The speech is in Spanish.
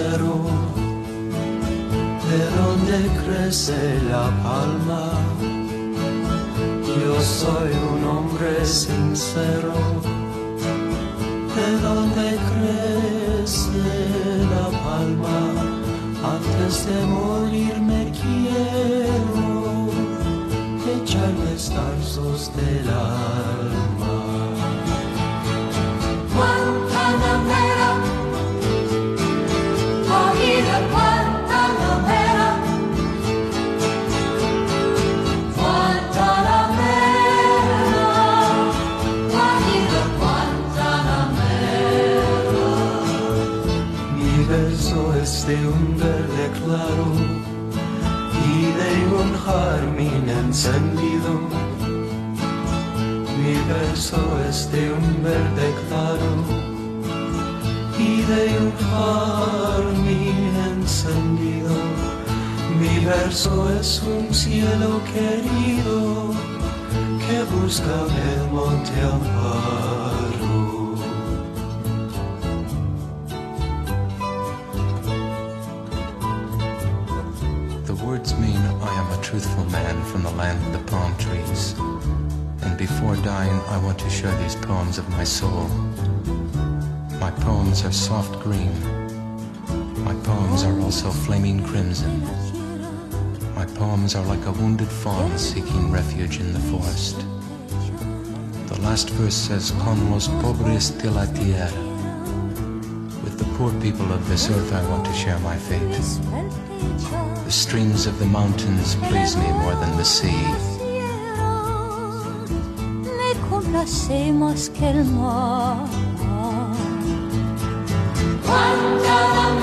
sincero, de donde crece la palma. Yo soy un hombre sincero, de donde crece la palma. Antes de morir me quiero echar los tarzos del alma. Guantanamera, oído Guantanamera, Guantanamera, oído Guantanamera. Mi verso es de un verde claro y de un jazmín encendido. Mi verso es de un verde claro y de un jazmín encendido. Mi verso es un cielo querido que busca el monte amparo. The words mean I am a truthful man from the land of the palm trees. And before dying, I want to share these poems of my soul. My poems are soft green. My poems are also flaming crimson. My poems are like a wounded fawn seeking refuge in the forest. The last verse says, Con los pobres de la tierra. With the poor people of this earth, I want to share my fate. The streams of the mountains please me more than the sea. Complacemos que el mar. Guantanamera.